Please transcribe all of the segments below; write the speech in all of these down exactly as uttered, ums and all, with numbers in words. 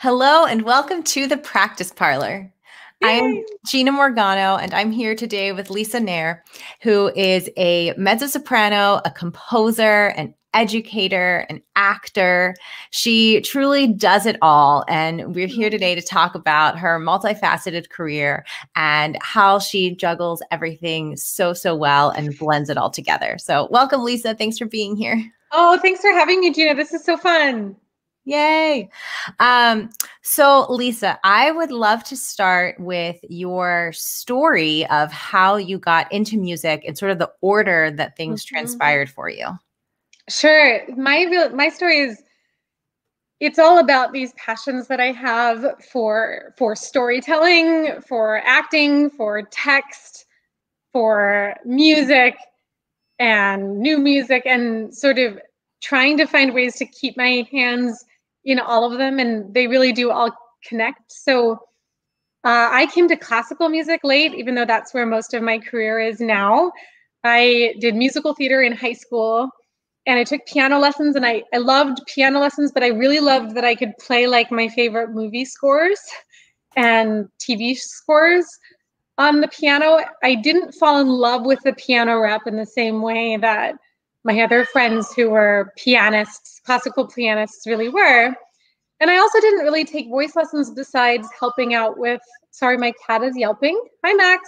Hello and welcome to the Practice Parlor. I am Yay. Gina Morgano and I'm here today with Lisa Neher, who is a mezzo-soprano, a composer, an educator, an actor. She truly does it all. And we're here today to talk about her multifaceted career and how she juggles everything so, so well and blends it all together. So welcome, Lisa. Thanks for being here. Oh, thanks for having me, Gina. This is so fun. Yay. Um, so Lisa, I would love to start with your story of how you got into music and sort of the order that things Mm-hmm. transpired for you. Sure. My real my story is it's all about these passions that I have for for storytelling, for acting, for text, for music and new music, and sort of trying to find ways to keep my hands in all of them, and they really do all connect. So Uh, I came to classical music late, even though that's where most of my career is now. I did musical theater in high school and I took piano lessons, and I, I loved piano lessons, but I really loved that I could play like my favorite movie scores and T V scores on the piano. I didn't fall in love with the piano rep in the same way that my other friends who were pianists, classical pianists, really were. And I also didn't really take voice lessons besides helping out with, sorry, my cat is yelping. Hi, Max.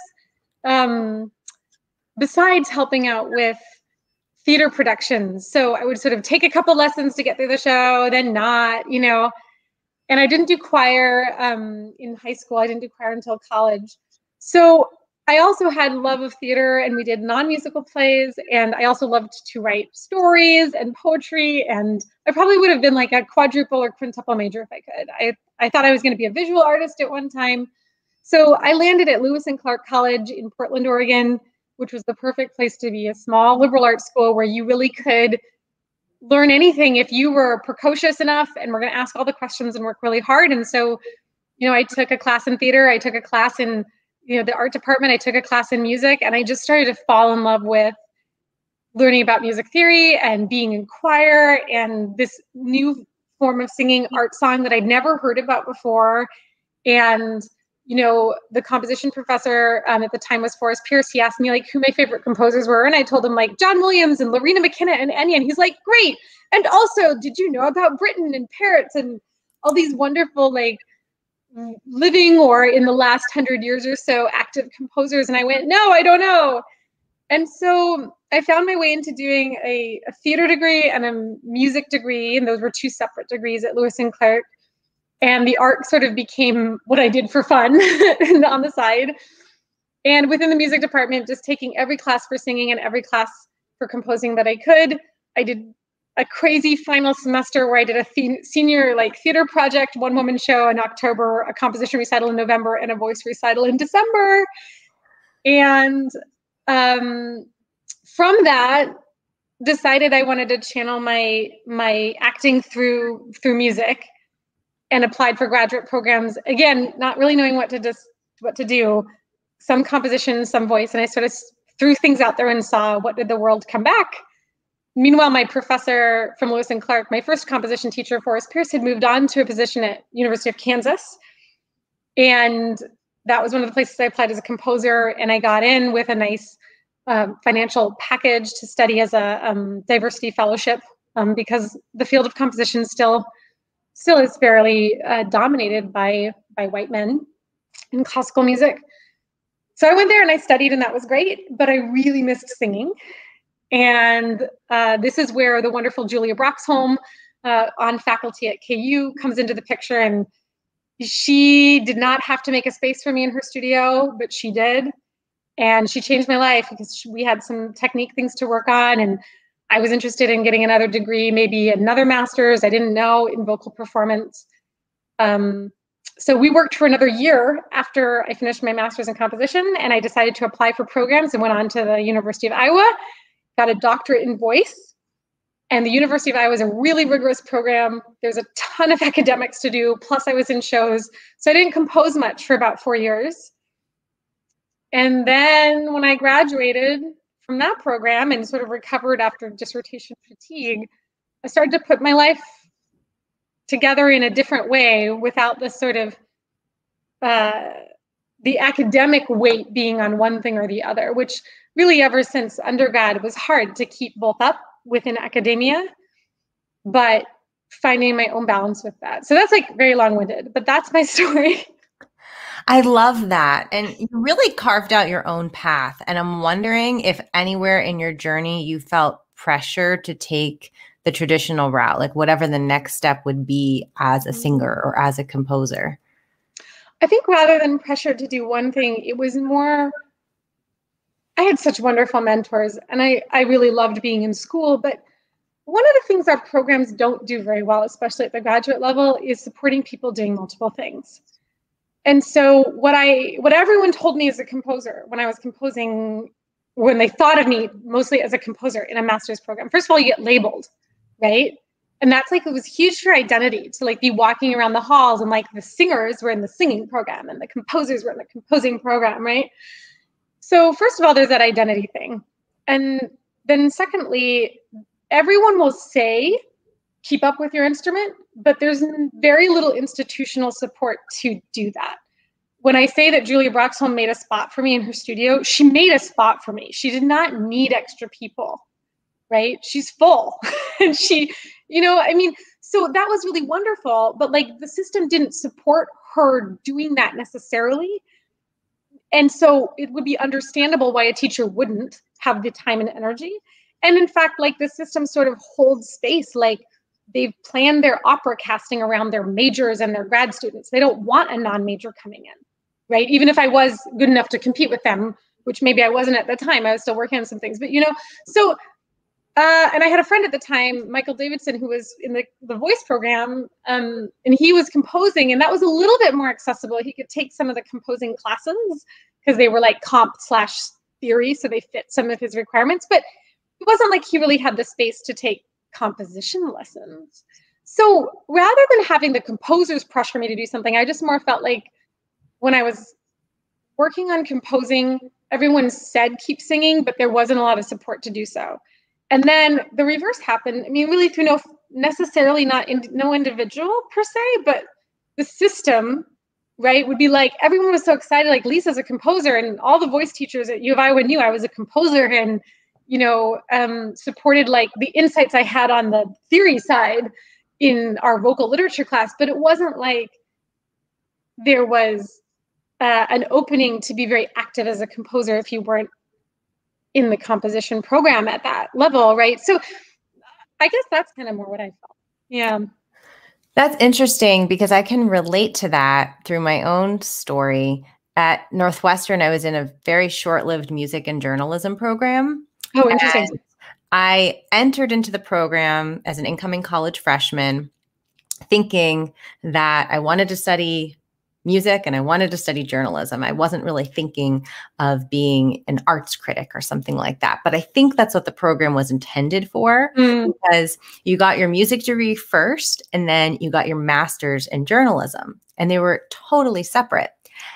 Um, besides helping out with theater productions. So I would sort of take a couple lessons to get through the show, then not, you know. And I didn't do choir um, in high school. I didn't do choir until college. So I also had love of theater, and we did non-musical plays, and I also loved to write stories and poetry, and I probably would have been like a quadruple or quintuple major if I could. I, I thought I was going to be a visual artist at one time. So I landed at Lewis and Clark College in Portland, Oregon, which was the perfect place to be, a small liberal arts school where you really could learn anything if you were precocious enough, and we're going to ask all the questions and work really hard. And so, you know, I took a class in theater, I took a class in you know, the art department, I took a class in music, and I just started to fall in love with learning about music theory and being in choir and this new form of singing art song that I'd never heard about before. And, you know, the composition professor um, at the time was Forrest Pierce. He asked me like who my favorite composers were. And I told him like John Williams and Lorena McKenna and Enya. And he's like, great. And also, did you know about Britten and Parrots and all these wonderful, like, living or in the last hundred years or so active composers? And I went, no, I don't know. And so I found my way into doing a, a theater degree and a music degree, and those were two separate degrees at Lewis and Clark. And the art sort of became what I did for fun on the side. And within the music department, just taking every class for singing and every class for composing that I could. I did a crazy final semester where I did a th- senior like theater project, one woman show in October, a composition recital in November, and a voice recital in December. And um, from that, decided I wanted to channel my my acting through through music, and applied for graduate programs. Again, not really knowing what to just what to do. Some composition, some voice, and I sort of threw things out there and saw what did the world come back. Meanwhile, my professor from Lewis and Clark, my first composition teacher, Forrest Pierce, had moved on to a position at University of Kansas. And that was one of the places I applied as a composer. And I got in with a nice um, financial package to study as a um, diversity fellowship um, because the field of composition still, still is fairly uh, dominated by, by white men in classical music. So I went there and I studied, and that was great, but I really missed singing. And uh, this is where the wonderful Julia Broxholm uh, on faculty at K U comes into the picture. And she did not have to make a space for me in her studio, but she did. And she changed my life because we had some technique things to work on. And I was interested in getting another degree, maybe another master's, I didn't know, in vocal performance. Um, so we worked for another year after I finished my master's in composition, and I decided to apply for programs and went on to the University of Iowa, got a doctorate in voice. And the University of Iowa is a really rigorous program. There's a ton of academics to do, plus I was in shows. So I didn't compose much for about four years. And then when I graduated from that program and sort of recovered after dissertation fatigue, I started to put my life together in a different way without the sort of uh, the academic weight being on one thing or the other, which really ever since undergrad was hard to keep both up within academia, but finding my own balance with that. So that's like very long-winded, but that's my story. I love that. And you really carved out your own path. And I'm wondering if anywhere in your journey you felt pressure to take the traditional route, like whatever the next step would be as a singer or as a composer. I think rather than pressure to do one thing, it was more, I had such wonderful mentors and I, I really loved being in school. But one of the things our programs don't do very well, especially at the graduate level, is supporting people doing multiple things. And so what I, what everyone told me as a composer when I was composing, when they thought of me mostly as a composer in a master's program, first of all, you get labeled, right? And that's like, it was huge for identity to like be walking around the halls and like the singers were in the singing program and the composers were in the composing program, right? So first of all, there's that identity thing. And then secondly, everyone will say, keep up with your instrument, but there's very little institutional support to do that. When I say that Julia Broxholm made a spot for me in her studio, she made a spot for me. She did not need extra people, right? She's full. And she, you know, I mean, so that was really wonderful, but like the system didn't support her doing that necessarily. And so it would be understandable why a teacher wouldn't have the time and energy. And in fact, like the system sort of holds space, like they've planned their opera casting around their majors and their grad students. They don't want a non-major coming in, right? Even if I was good enough to compete with them, which maybe I wasn't at the time, I was still working on some things, but you know, so, uh, and I had a friend at the time, Michael Davidson, who was in the, the voice program, um, and he was composing, and that was a little bit more accessible. He could take some of the composing classes because they were like comp slash theory, so they fit some of his requirements, but it wasn't like he really had the space to take composition lessons. So rather than having the composers pressure me to do something, I just more felt like when I was working on composing, everyone said keep singing, but there wasn't a lot of support to do so. And then the reverse happened. I mean, really through no necessarily not in, no individual per se, but the system, right, would be like, everyone was so excited, like Lisa's a composer, and all the voice teachers at U of I knew I was a composer, and you know, um, supported like the insights I had on the theory side in our vocal literature class, but it wasn't like there was uh, an opening to be very active as a composer if you weren't in the composition program at that level, right? So I guess that's kind of more what I felt. Yeah. That's interesting because I can relate to that through my own story. At Northwestern, I was in a very short-lived music and journalism program. Oh, interesting. And I entered into the program as an incoming college freshman, thinking that I wanted to study music and I wanted to study journalism. I wasn't really thinking of being an arts critic or something like that. But I think that's what the program was intended for, mm. because you got your music degree first and then you got your master's in journalism, and they were totally separate.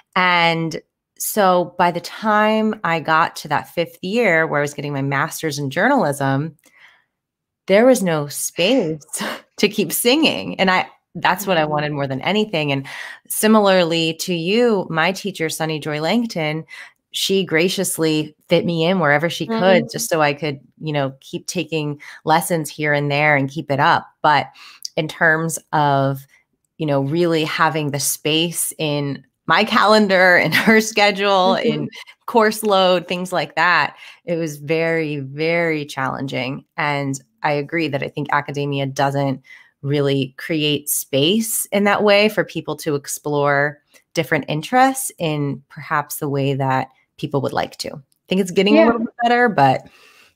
And so by the time I got to that fifth year where I was getting my master's in journalism, there was no space to keep singing. And I, that's what I wanted more than anything. And similarly to you, my teacher, Sunny Joy Langton, she graciously fit me in wherever she could, mm-hmm. just so I could, you know, keep taking lessons here and there and keep it up. But in terms of, you know, really having the space in my calendar and her schedule, mm-hmm. in course load, things like that, it was very, very challenging. And I agree that I think academia doesn't really create space in that way for people to explore different interests in perhaps the way that people would like to. I think it's getting yeah. a little bit better, but.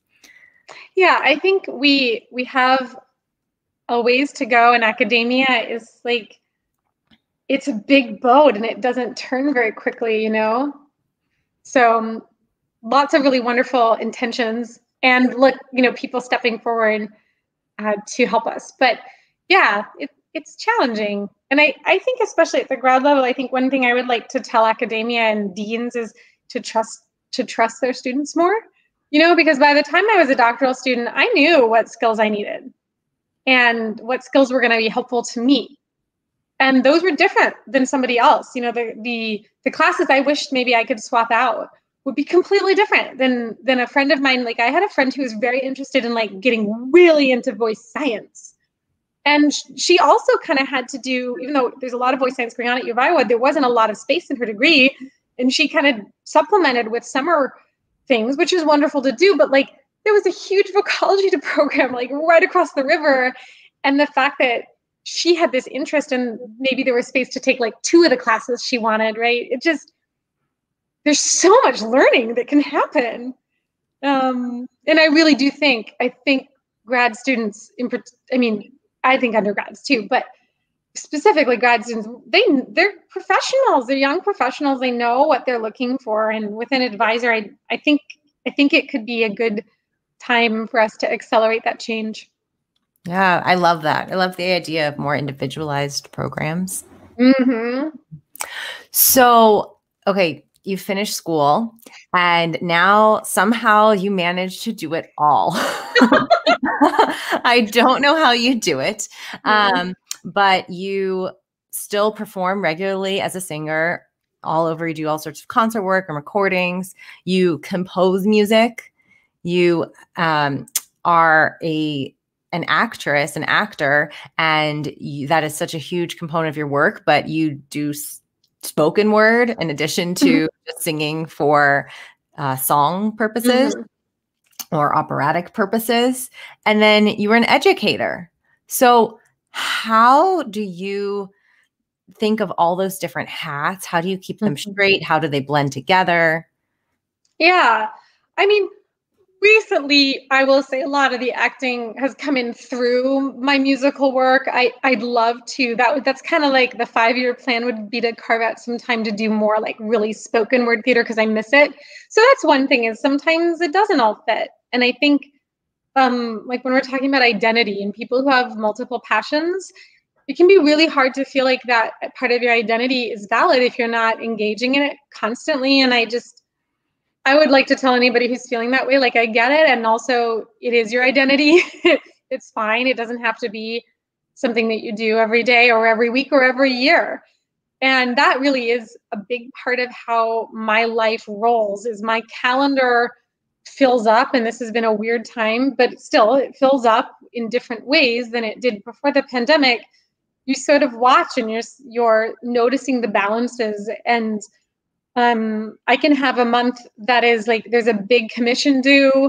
Yeah, I think we we have a ways to go, and academia is like, it's a big boat and it doesn't turn very quickly, you know? So um, lots of really wonderful intentions and look, you know, people stepping forward uh, to help us. But yeah, it, it's challenging. And I, I think especially at the grad level, I think one thing I would like to tell academia and deans is to trust, to trust their students more, you know, because by the time I was a doctoral student, I knew what skills I needed. and what skills were going to be helpful to me. And those were different than somebody else. You know, the the the classes I wished maybe I could swap out would be completely different than than a friend of mine. Like I had a friend who was very interested in like getting really into voice science. And she also kind of had to do, even though there's a lot of voice science going on at U of Iowa, there wasn't a lot of space in her degree. And she kind of supplemented with summer things, which is wonderful to do. But like there was a huge vocology program like right across the river. And the fact that she had this interest and maybe there was space to take like two of the classes she wanted, right? It just, there's so much learning that can happen. Um, and I really do think, I think grad students, in, I mean, I think undergrads too, but specifically grad students, they, they're professionals, they're young professionals, they know what they're looking for. And with an advisor, I, I think, I think it could be a good time for us to accelerate that change. Yeah, I love that. I love the idea of more individualized programs. Mm-hmm. So, okay, you finished school and now somehow you managed to do it all. I don't know how you do it, um, but you still perform regularly as a singer all over. You do all sorts of concert work and recordings. You compose music. You um, are a an actress, an actor, and you, that is such a huge component of your work, but you do spoken word in addition to just singing for uh, song purposes mm-hmm. or operatic purposes. And then you were an educator. So how do you think of all those different hats? How do you keep them mm-hmm. straight? How do they blend together? Yeah, I mean, recently, I will say a lot of the acting has come in through my musical work. I, I'd love to, that that's kind of like the five-year plan would be to carve out some time to do more like really spoken word theater because I miss it. So that's one thing is sometimes it doesn't all fit. And I think um, like when we're talking about identity and people who have multiple passions, it can be really hard to feel like that part of your identity is valid if you're not engaging in it constantly. And I just, I would like to tell anybody who's feeling that way, like, I get it. And also it is your identity. It's fine. It doesn't have to be something that you do every day or every week or every year. And that really is a big part of how my life rolls is my calendar fills up. And this has been a weird time, but still it fills up in different ways than it did before the pandemic. You sort of watch and you're, you're noticing the balances. And Um, I can have a month that is like, there's a big commission due.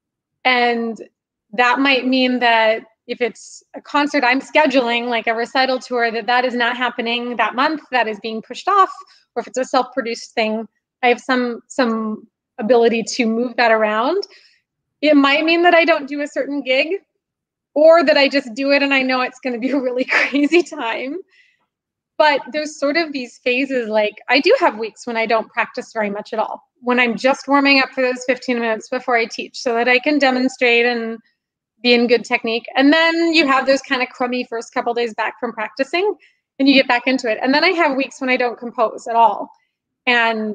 And that might mean that if it's a concert I'm scheduling, like a recital tour, that that is not happening that month, that is being pushed off. Or if it's a self-produced thing, I have some, some ability to move that around. It might mean that I don't do a certain gig or that I just do it and I know it's going to be a really crazy time. But there's sort of these phases, like I do have weeks when I don't practice very much at all, when I'm just warming up for those fifteen minutes before I teach so that I can demonstrate and be in good technique. And then you have those kind of crummy first couple days back from practicing and you get back into it. And then I have weeks when I don't compose at all. And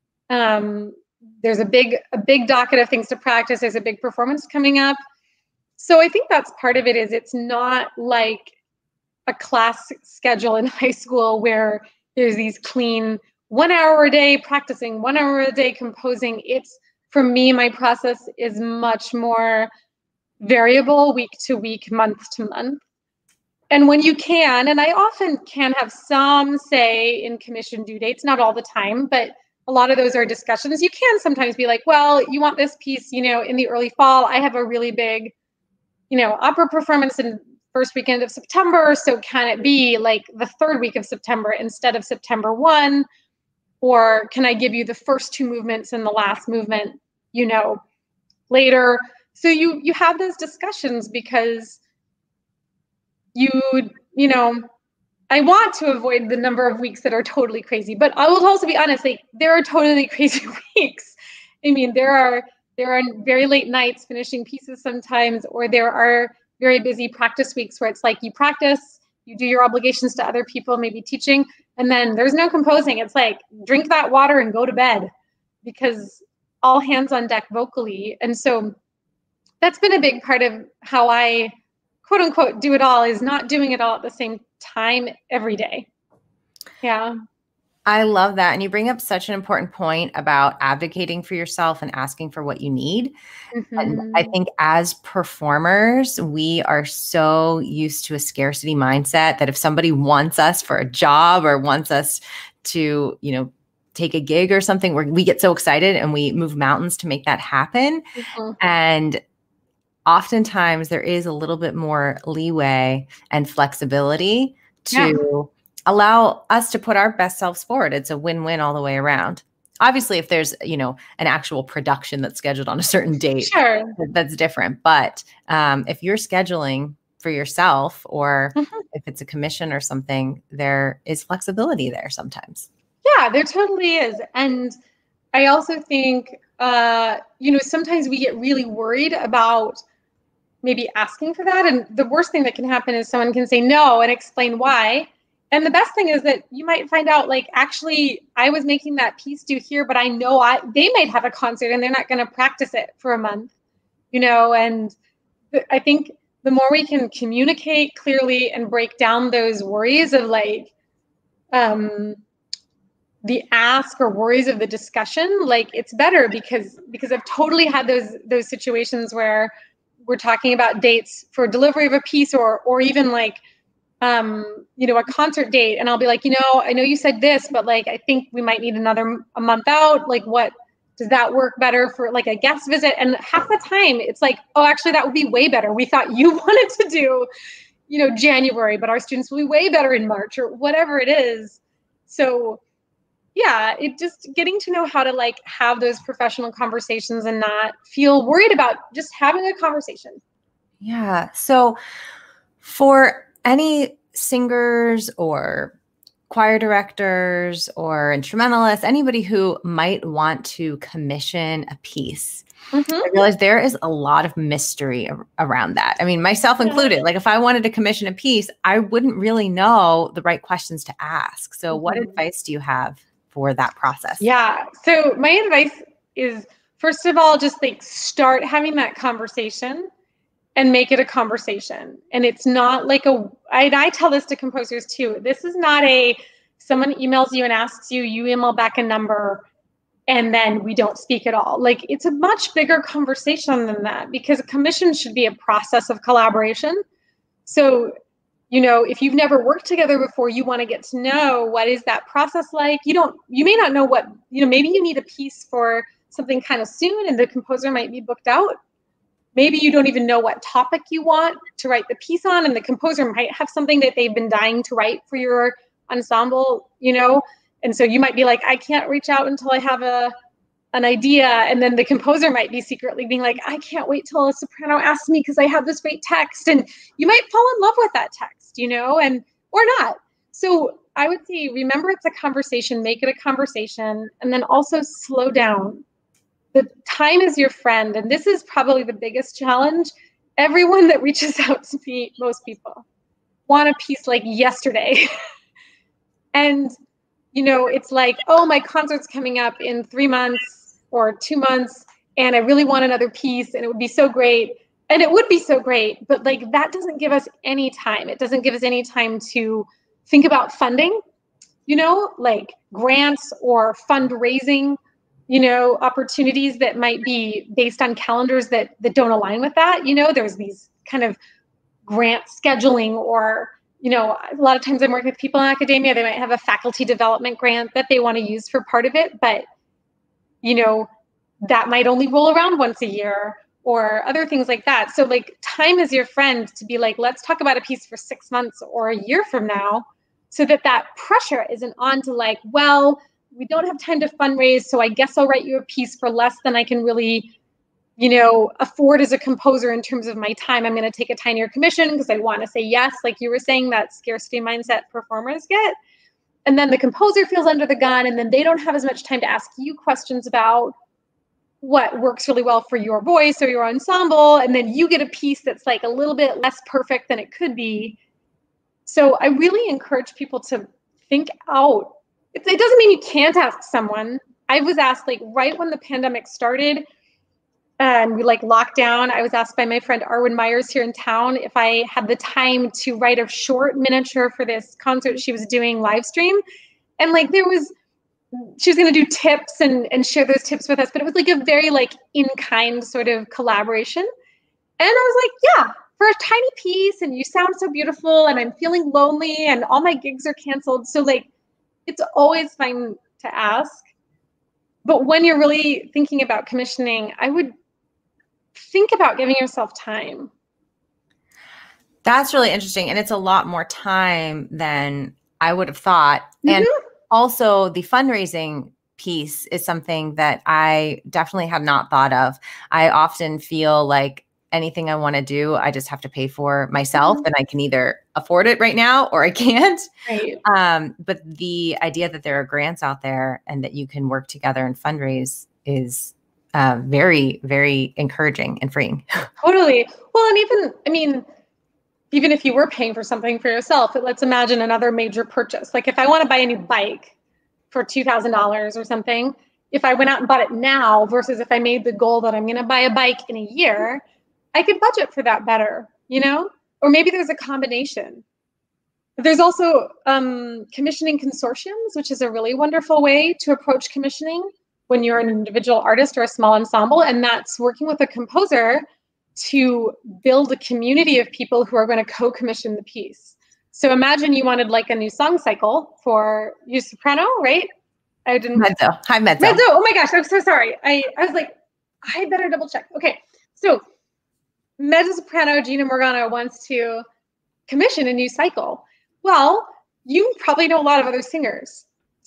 um, there's a big, a big docket of things to practice. There's a big performance coming up. So I think that's part of it is it's not like a class schedule in high school where there's these clean one hour a day practicing, one hour a day composing. It's, for me, my process is much more variable week to week, month to month. And when you can, and I often can have some say in commission due dates, not all the time, but a lot of those are discussions. You can sometimes be like, well, you want this piece, you know, in the early fall. I have a really big, you know, opera performance in first weekend of September. So can it be like the third week of September instead of September first? Or can I give you the first two movements and the last movement, you know, later? So you, you have those discussions because you, you know, I want to avoid the number of weeks that are totally crazy, but I will also be honest, like there are totally crazy weeks. I mean, there are, there are very late nights finishing pieces sometimes, or there are very busy practice weeks where it's like you practice, you do your obligations to other people, maybe teaching, and then there's no composing. It's like, drink that water and go to bed because all hands on deck vocally. And so that's been a big part of how I quote unquote do it all is not doing it all at the same time every day. Yeah. I love that. And you bring up such an important point about advocating for yourself and asking for what you need. Mm-hmm. And I think as performers, we are so used to a scarcity mindset that if somebody wants us for a job or wants us to, you know, take a gig or something, where we get so excited and we move mountains to make that happen. Mm-hmm. And oftentimes there is a little bit more leeway and flexibility to Yeah. allow us to put our best selves forward. It's a win-win all the way around. Obviously, if there's, you know, an actual production that's scheduled on a certain date, Sure. that's different. But um, if you're scheduling for yourself, or Mm-hmm. if it's a commission or something, there is flexibility there sometimes. Yeah, there totally is. And I also think, uh, you know, sometimes we get really worried about maybe asking for that. And the worst thing that can happen is someone can say no and explain why. And the best thing is that you might find out, like, actually, I was making that piece due here, but I know I they might have a concert and they're not going to practice it for a month, you know. And th- I think the more we can communicate clearly and break down those worries of like um, the ask or worries of the discussion, like it's better because because I've totally had those those situations where we're talking about dates for delivery of a piece, or or even like um you know, a concert date, and I'll be like, you know, I know you said this, but like I think we might need another a month out. Like, what does that work better for, like, a guest visit? And half the time it's like, oh, actually that would be way better. We thought you wanted to do, you know, January, but our students will be way better in March, or whatever it is. So yeah, it just getting to know how to like have those professional conversations and not feel worried about just having a conversation. Yeah. So for any singers or choir directors or instrumentalists, anybody who might want to commission a piece, Mm-hmm. I realize there is a lot of mystery ar- around that. I mean, myself included. Like, if I wanted to commission a piece, I wouldn't really know the right questions to ask. So Mm-hmm. what advice do you have for that process? Yeah. So my advice is, first of all, just like start having that conversation and make it a conversation. And it's not like a, I, I tell this to composers too. This is not a, someone emails you and asks you, you email back a number, and then we don't speak at all. Like, it's a much bigger conversation than that, because a commission should be a process of collaboration. So, you know, if you've never worked together before, you want to get to know, what is that process like? You don't, you may not know what, you know, maybe you need a piece for something kind of soon and the composer might be booked out. Maybe you don't even know what topic you want to write the piece on, and the composer might have something that they've been dying to write for your ensemble, you know? And so you might be like, I can't reach out until I have a an idea. And then the composer might be secretly being like, I can't wait till a soprano asks me because I have this great text. And you might fall in love with that text, you know, and or not. So I would say, remember, it's a conversation, make it a conversation, and then also slow down. The time is your friend. And this is probably the biggest challenge. Everyone that reaches out to me, most people, want a piece like yesterday. And you know, it's like, oh, my concert's coming up in three months or two months, and I really want another piece, and it would be so great. And it would be so great, but like, that doesn't give us any time. It doesn't give us any time to think about funding, you know, like grants or fundraising, you know, opportunities that might be based on calendars that that don't align with that. You know, there's these kind of grant scheduling, or you know, a lot of times I'm working with people in academia, they might have a faculty development grant that they want to use for part of it, but, you know, that might only roll around once a year, or other things like that. So like, time is your friend to be like, let's talk about a piece for six months or a year from now, so that that pressure isn't on to like, well, we don't have time to fundraise, so I guess I'll write you a piece for less than I can really, you know, afford as a composer in terms of my time. I'm going to take a tinier commission because I want to say yes, like you were saying, that scarcity mindset performers get. And then the composer feels under the gun, and then they don't have as much time to ask you questions about what works really well for your voice or your ensemble. And then you get a piece that's like a little bit less perfect than it could be. So I really encourage people to think out. It, it doesn't mean you can't ask someone. I was asked, like, right when the pandemic started, and we like locked down. I was asked by my friend Arwen Myers here in town if I had the time to write a short miniature for this concert she was doing live stream. And like there was, she was going to do tips and, and share those tips with us, but it was like a very like in-kind sort of collaboration. And I was like, yeah, for a tiny piece, and you sound so beautiful, and I'm feeling lonely, and all my gigs are canceled. So like, it's always fine to ask. But when you're really thinking about commissioning, I would think about giving yourself time. That's really interesting. And it's a lot more time than I would have thought. Mm-hmm. And also the fundraising piece is something that I definitely had not thought of. I often feel like anything I want to do, I just have to pay for myself, mm-hmm. and I can either afford it right now or I can't. Right. Um, but the idea that there are grants out there and that you can work together and fundraise is uh, very, very encouraging and freeing. Totally. Well, and even, I mean, even if you were paying for something for yourself, let's imagine another major purchase. Like if I want to buy a new bike for two thousand dollars or something, if I went out and bought it now versus if I made the goal that I'm going to buy a bike in a year, I could budget for that better, you know? Or maybe there's a combination. There's also um, commissioning consortiums, which is a really wonderful way to approach commissioning when you're an individual artist or a small ensemble. And that's working with a composer to build a community of people who are going to co-commission the piece. So imagine you wanted like a new song cycle for you soprano, right? I didn't. Mezzo. Hi, mezzo. Mezzo. Oh my gosh, I'm so sorry. I, I was like, I better double check. Okay, so mezzo soprano Gina Morgano wants to commission a new cycle. Well, you probably know a lot of other singers.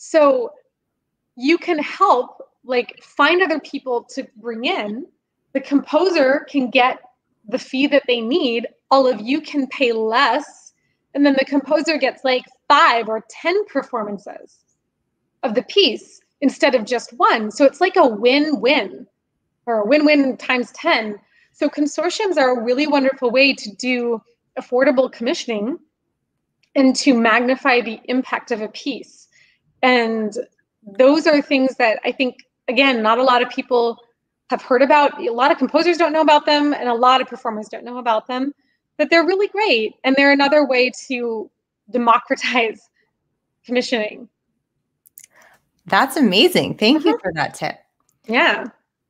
So you can help like find other people to bring in. The composer can get the fee that they need. All of you can pay less. And then the composer gets like five or ten performances of the piece instead of just one. So it's like a win-win or a win-win times ten. So consortiums are a really wonderful way to do affordable commissioning and to magnify the impact of a piece. And those are things that I think, again, not a lot of people have heard about. A lot of composers don't know about them, and a lot of performers don't know about them, but they're really great. And they're another way to democratize commissioning. That's amazing. Thank mm-hmm. you for that tip. Yeah.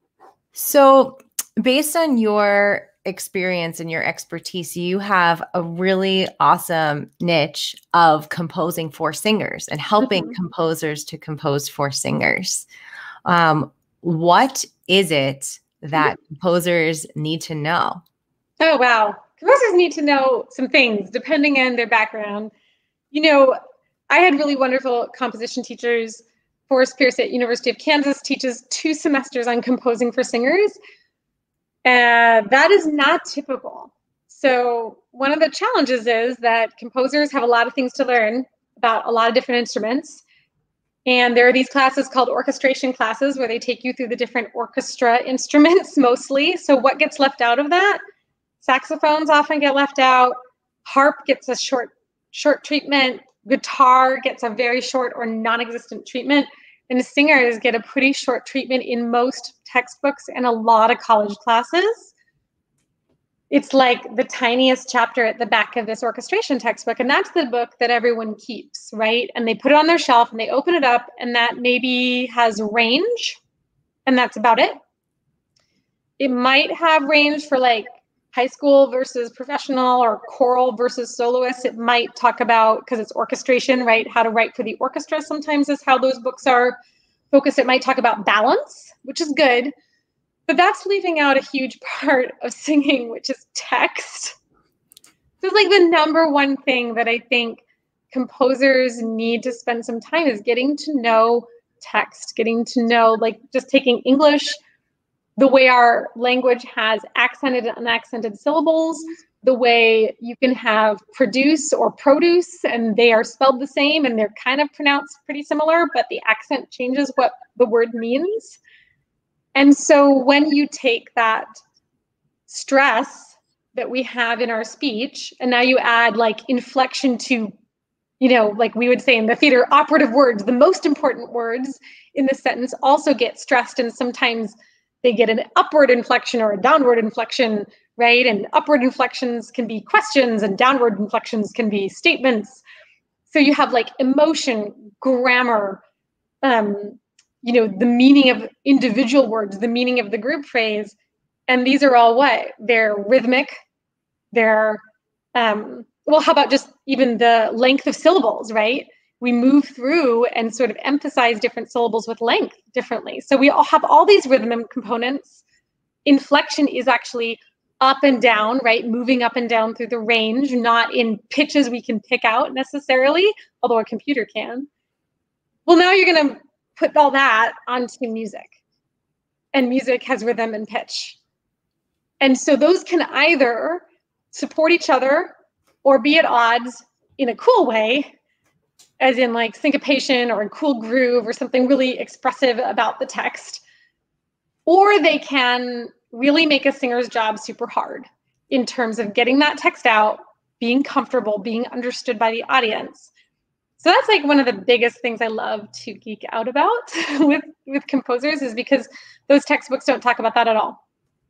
So based on your experience and your expertise, you have a really awesome niche of composing for singers and helping mm-hmm. composers to compose for singers. Um, what is it that mm-hmm. composers need to know? Oh, wow. Composers need to know some things depending on their background. You know, I had really wonderful composition teachers. Forrest Pierce at University of Kansas teaches two semesters on composing for singers. And that is not typical. So one of the challenges is that composers have a lot of things to learn about a lot of different instruments. And there are these classes called orchestration classes where they take you through the different orchestra instruments mostly. So what gets left out of that? Saxophones often get left out. Harp gets a short, short treatment. Guitar gets a very short or non-existent treatment. And singers get a pretty short treatment in most textbooks and a lot of college classes. It's like the tiniest chapter at the back of this orchestration textbook. And that's the book that everyone keeps, right? And they put it on their shelf and they open it up, and that maybe has range, and that's about it. It might have range for like high school versus professional or choral versus soloist. It might talk about, because it's orchestration, right? How to write for the orchestra sometimes is how those books are focused. It might talk about balance, which is good, but that's leaving out a huge part of singing, which is text. So it's like the number one thing that I think composers need to spend some time is getting to know text, getting to know, like just taking English, the way our language has accented and unaccented syllables, the way you can have produce or produce, and they are spelled the same and they're kind of pronounced pretty similar, but the accent changes what the word means. And so when you take that stress that we have in our speech, and now you add like inflection to, you know, like we would say in the theater, operative words, the most important words in the sentence also get stressed and sometimes they get an upward inflection or a downward inflection, right? And upward inflections can be questions and downward inflections can be statements. So you have like emotion, grammar, um, you know, the meaning of individual words, the meaning of the group phrase. And these are all what? They're rhythmic, they're, um, well, how about just even the length of syllables, right? We move through and sort of emphasize different syllables with length differently. So we all have all these rhythm components. Inflection is actually up and down, right? Moving up and down through the range, not in pitches we can pick out necessarily, although a computer can. Well, now you're going to put all that onto music, and music has rhythm and pitch. And so those can either support each other or be at odds in a cool way, as in like syncopation or a cool groove or something really expressive about the text. Or they can really make a singer's job super hard in terms of getting that text out, being comfortable, being understood by the audience. So that's like one of the biggest things I love to geek out about with, with composers, is because those textbooks don't talk about that at all.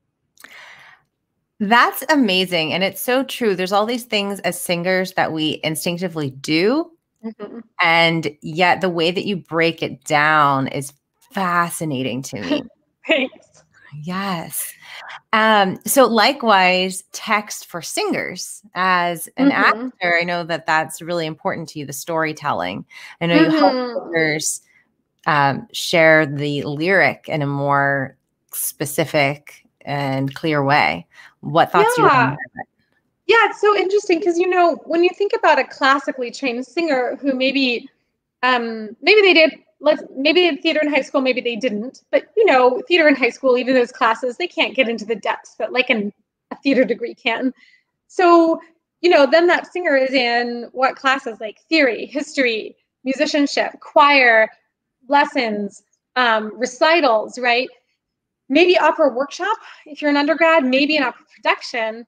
That's amazing. And it's so true. There's all these things as singers that we instinctively do. Mm-hmm. And yet the way that you break it down is fascinating to me. Thanks. Yes. Um, so likewise, text for singers. As an mm-hmm. actor, I know that that's really important to you, the storytelling. I know mm-hmm. you help singers um, share the lyric in a more specific and clear way. What thoughts yeah. do you have? Yeah, it's so interesting because, you know, when you think about a classically trained singer who maybe, um, maybe they did, let's, maybe they did theater in high school, maybe they didn't. But, you know, theater in high school, even those classes, they can't get into the depths that like an, a theater degree can. So, you know, then that singer is in what classes? Like theory, history, musicianship, choir, lessons, um, recitals, right? Maybe opera workshop if you're an undergrad, maybe an opera production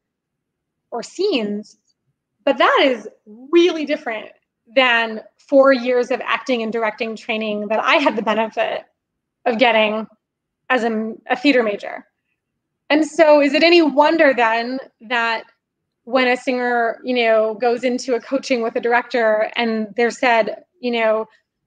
or scenes, but that is really different than four years of acting and directing training that I had the benefit of getting as a, a theater major. And so is it any wonder then that when a singer, you know, goes into a coaching with a director and they're said, you know,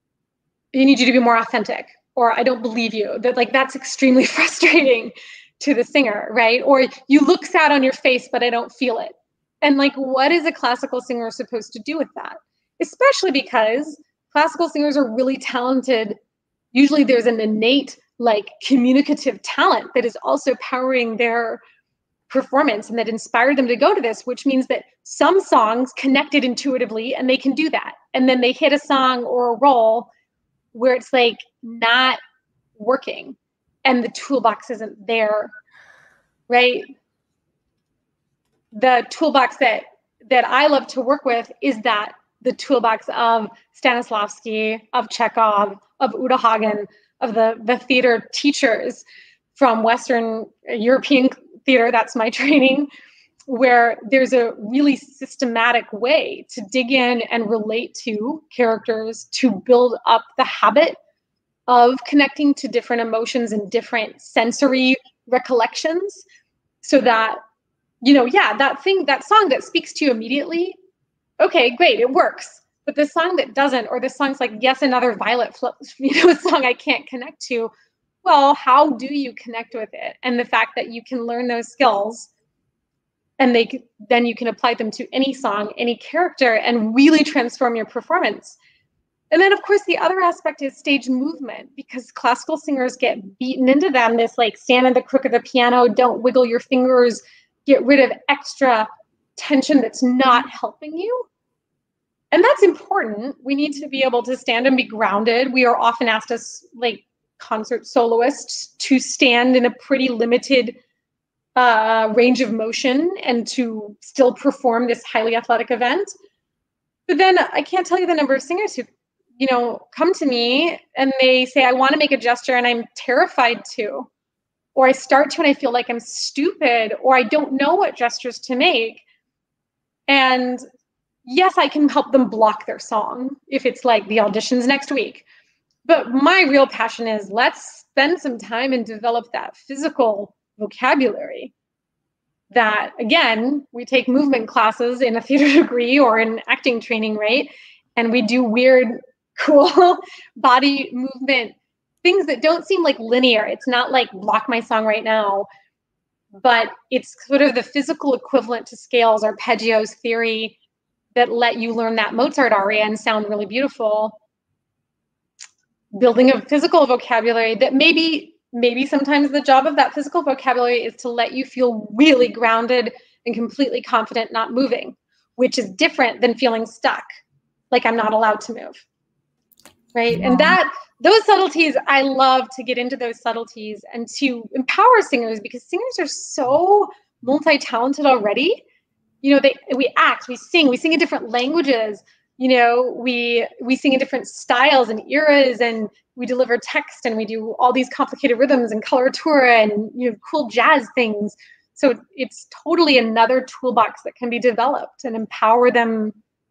you need you to be more authentic, or I don't believe you, that like that's extremely frustrating to the singer, right? Or you look sad on your face, but I don't feel it. And like, what is a classical singer supposed to do with that? Especially because classical singers are really talented. Usually there's an innate like communicative talent that is also powering their performance and that inspired them to go to this, which means that some songs connected intuitively and they can do that. And then they hit a song or a role where it's like not working and the toolbox isn't there, right? The toolbox that that I love to work with is that the toolbox of Stanislavski, of Chekhov, of Uta Hagen, of the, the theater teachers from Western European theater, that's my training, where there's a really systematic way to dig in and relate to characters to build up the habit of connecting to different emotions and different sensory recollections so that, you know, yeah, that thing, that song that speaks to you immediately, okay, great, it works. But the song that doesn't, or the song's like, yes, another Violet, you know, a song I can't connect to, well, how do you connect with it? And the fact that you can learn those skills and they then you can apply them to any song, any character, and really transform your performance. And then, of course, the other aspect is stage movement, because classical singers get beaten into them, this like stand in the crook of the piano, don't wiggle your fingers, get rid of extra tension that's not helping you. And that's important. We need to be able to stand and be grounded. We are often asked as like concert soloists to stand in a pretty limited uh, range of motion and to still perform this highly athletic event. But then I can't tell you the number of singers who, you know, come to me and they say, I want to make a gesture and I'm terrified to, or I start to and I feel like I'm stupid, or I don't know what gestures to make. And yes, I can help them block their song if it's like the auditions next week. But my real passion is let's spend some time and develop that physical vocabulary that, again, we take movement classes in a theater degree or in acting training, right? And we do weird, cool body movement things that don't seem like linear. It's not like block my song right now, but it's sort of the physical equivalent to scales, arpeggios theory, that let you learn that Mozart aria and sound really beautiful. Building a physical vocabulary that maybe maybe sometimes the job of that physical vocabulary is to let you feel really grounded and completely confident not moving, which is different than feeling stuck, like I'm not allowed to move, right? And that, those subtleties, I love to get into those subtleties and to empower singers, because singers are so multi-talented already. You know, they, we act, we sing, we sing in different languages. You know, we we sing in different styles and eras, and we deliver text, and we do all these complicated rhythms and coloratura and, you know, cool jazz things. So it's totally another toolbox that can be developed and empower them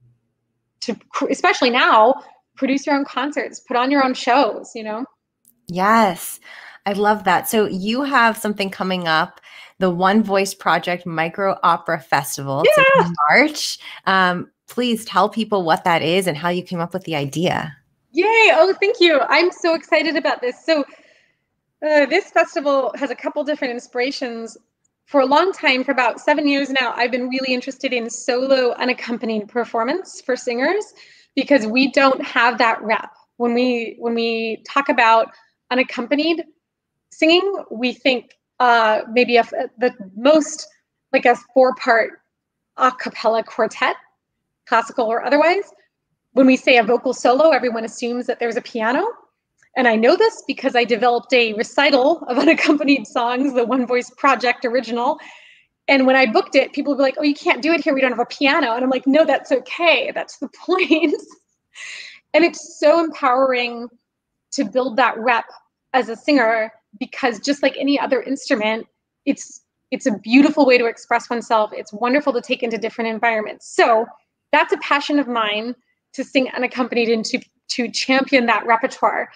to, especially now, produce your own concerts, put on your own shows, you know? Yes, I love that. So you have something coming up, the One Voice Project Micro Opera Festival. Yeah. It's in March. Um, please tell people what that is and how you came up with the idea. Yay. Oh, thank you. I'm so excited about this. So uh, this festival has a couple different inspirations. For a long time, for about seven years now, I've been really interested in solo unaccompanied performance for singers, because we don't have that rep. When we when we talk about unaccompanied singing, we think uh, maybe a, the most like a four-part a cappella quartet, classical or otherwise. When we say a vocal solo, everyone assumes that there's a piano. And I know this because I developed a recital of unaccompanied songs, the One Voice Project original. And when I booked it, people would be like, oh, you can't do it here, we don't have a piano. And I'm like, no, that's okay. That's the point. And it's so empowering to build that rep as a singer, because just like any other instrument, it's it's a beautiful way to express oneself. It's wonderful to take into different environments. So that's a passion of mine, to sing unaccompanied and to, to champion that repertoire.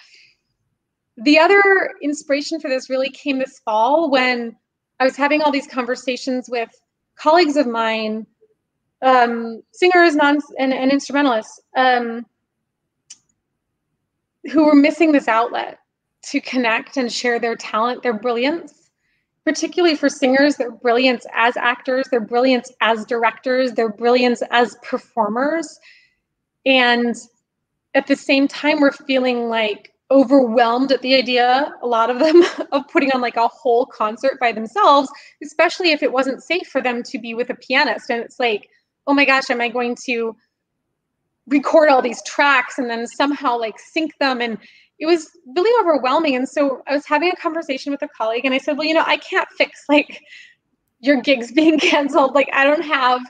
The other inspiration for this really came this fall when I was having all these conversations with colleagues of mine, um, singers non and, and instrumentalists, um, who were missing this outlet to connect and share their talent, their brilliance, particularly for singers, their brilliance as actors, their brilliance as directors, their brilliance as performers. And at the same time, we're feeling like overwhelmed at the idea, a lot of them, of putting on like a whole concert by themselves, especially if it wasn't safe for them to be with a pianist. And it's like, oh my gosh, am I going to record all these tracks and then somehow like sync them? And it was really overwhelming. And so I was having a conversation with a colleague, and I said, well, you know, I can't fix like your gigs being canceled. Like, I don't have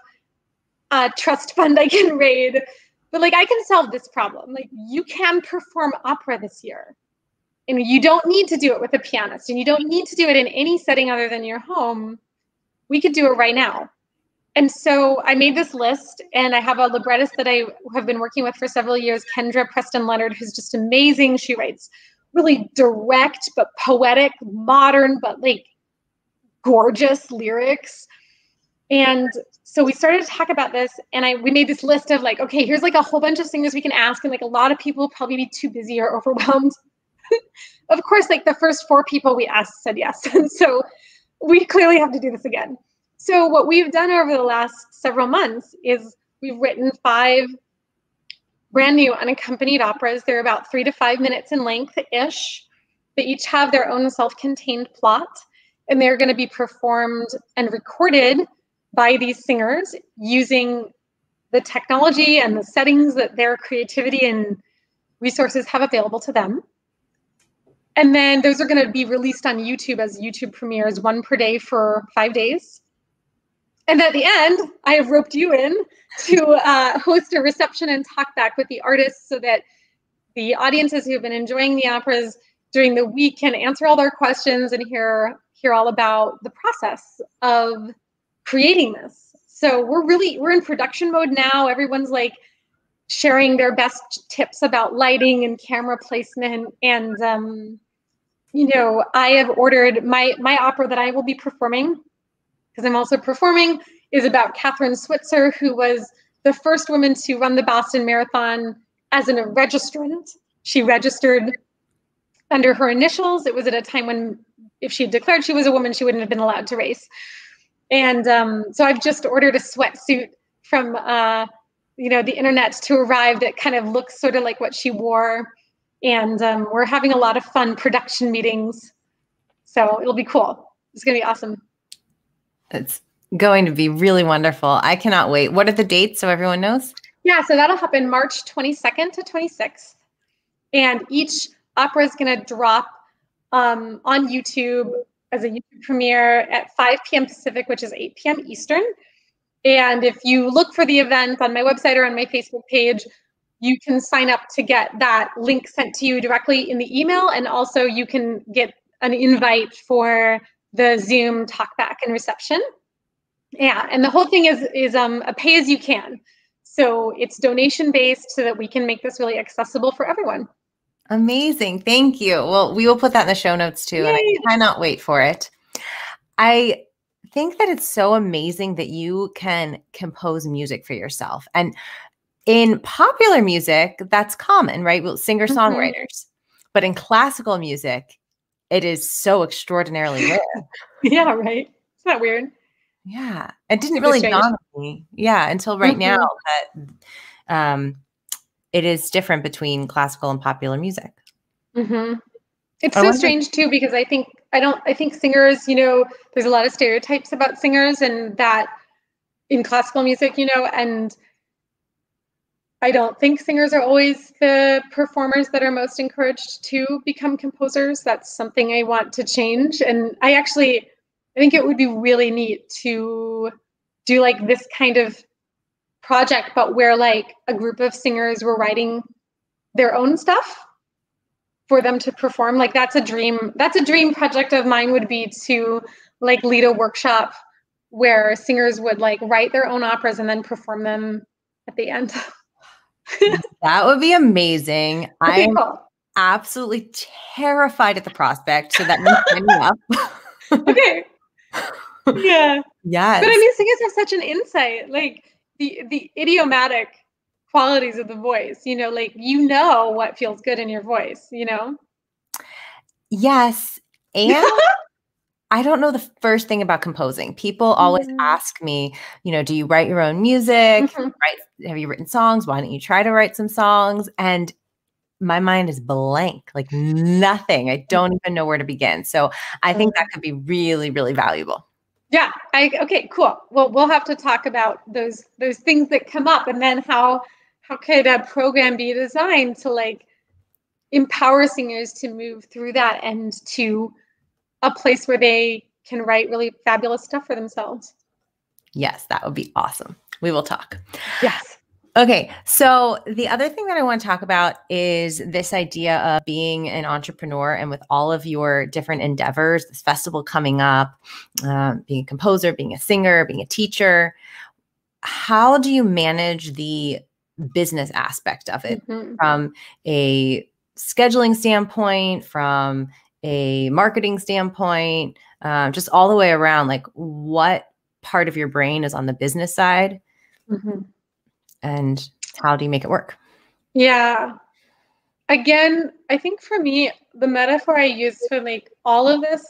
a trust fund I can raid, but like I can solve this problem. Like, you can perform opera this year, and you don't need to do it with a pianist, and you don't need to do it in any setting other than your home. We could do it right now. And so I made this list, and I have a librettist that I have been working with for several years, Kendra Preston Leonard, who's just amazing. She writes really direct but poetic, modern but like gorgeous lyrics. And so we started to talk about this, and I we made this list of like, okay, here's like a whole bunch of singers we can ask, and like a lot of people will probably be too busy or overwhelmed. Of course, like the first four people we asked said yes. And so we clearly have to do this again. So what we've done over the last several months is we've written five brand new unaccompanied operas. They're about three to five minutes in length-ish. They each have their own self-contained plot, and they're going to be performed and recorded by these singers using the technology and the settings that their creativity and resources have available to them. And then those are going to be released on YouTube as YouTube premieres, one per day for five days. And at the end, I have roped you in to uh, host a reception and talk back with the artists, so that the audiences who have been enjoying the operas during the week can answer all their questions and hear hear all about the process of creating this. So we're really, we're in production mode now. Everyone's like sharing their best tips about lighting and camera placement and um, you know, I have ordered my, my opera that I will be performing, because I'm also performing, is about Catherine Switzer, who was the first woman to run the Boston Marathon as an, a registrant. She registered under her initials. It was at a time when if she had declared she was a woman, she wouldn't have been allowed to race. And um, so I've just ordered a sweatsuit from, uh, you know, the internet to arrive that kind of looks sort of like what she wore. And um, we're having a lot of fun production meetings. So it'll be cool. It's going to be awesome. It's going to be really wonderful. I cannot wait. What are the dates so everyone knows? Yeah, so that'll happen March twenty-second to twenty-sixth. And each opera is going to drop um, on YouTube as a YouTube premiere at five p.m. Pacific, which is eight p.m. Eastern. And if you look for the event on my website or on my Facebook page, you can sign up to get that link sent to you directly in the email. And also you can get an invite for the Zoom talkback and reception. Yeah, and the whole thing is, is um, a pay as you can. So it's donation based so that we can make this really accessible for everyone. Amazing. Thank you. Well, we will put that in the show notes too. Yay. And I cannot wait for it. I think that it's so amazing that you can compose music for yourself. And in popular music, that's common, right? Well, singer-songwriters. Mm-hmm. But in classical music, it is so extraordinarily rare. Yeah, right. Isn't that weird? Yeah. It didn't really dawn on me. Yeah, until right mm-hmm. now that um, it is different between classical and popular music. Mm-hmm. It's I so wonder- strange too, because I think, I don't, I think singers, you know, there's a lot of stereotypes about singers and that in classical music, you know, and I don't think singers are always the performers that are most encouraged to become composers. That's something I want to change. And I actually, I think it would be really neat to do like this kind of project, but where like a group of singers were writing their own stuff for them to perform. Like that's a dream. That's a dream project of mine, would be to like lead a workshop where singers would like write their own operas and then perform them at the end. That would be amazing. I'm cool. Absolutely terrified at the prospect. So that means sign me up. Okay. Yeah. Yes. But I mean, singers have such an insight, like the the idiomatic qualities of the voice, you know, like, you know what feels good in your voice, you know? Yes. And I don't know the first thing about composing. People always mm-hmm. ask me, you know, do you write your own music? Mm-hmm. Write, have you written songs? Why don't you try to write some songs? And my mind is blank, like nothing. I don't even know where to begin. So I think that could be really, really valuable. Yeah. I, okay, cool. Well, we'll have to talk about those, those things that come up, and then how, how could a program be designed to like empower singers to move through that and to a place where they can write really fabulous stuff for themselves. Yes, that would be awesome. We will talk. Yes. Okay. So the other thing that I want to talk about is this idea of being an entrepreneur, and with all of your different endeavors, this festival coming up, uh, being a composer, being a singer, being a teacher, how do you manage the business aspect of it mm-hmm. from a scheduling standpoint, from a marketing standpoint, um, just all the way around? Like, what part of your brain is on the business side? Mm-hmm. And how do you make it work? Yeah. Again, I think for me, the metaphor I use for like all of this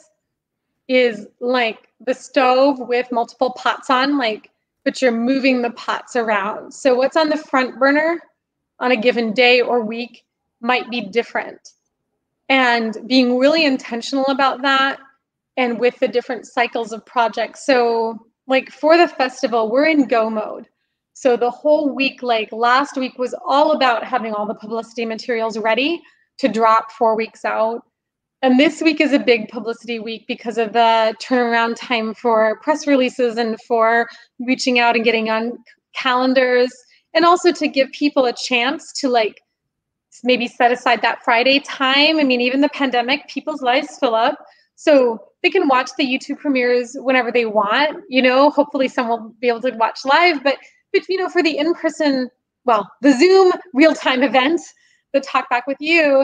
is like the stove with multiple pots on, like, but you're moving the pots around. So what's on the front burner on a given day or week might be different. And being really intentional about that, and with the different cycles of projects. So like for the festival, we're in go mode. So the whole week, like last week was all about having all the publicity materials ready to drop four weeks out. And this week is a big publicity week because of the turnaround time for press releases and for reaching out and getting on calendars, and also to give people a chance to like maybe set aside that Friday time. I mean, even the pandemic, people's lives fill up. So they can watch the YouTube premieres whenever they want, you know, hopefully some will be able to watch live, but, but you know, for the in-person, well, the Zoom real-time event, the talk back with you,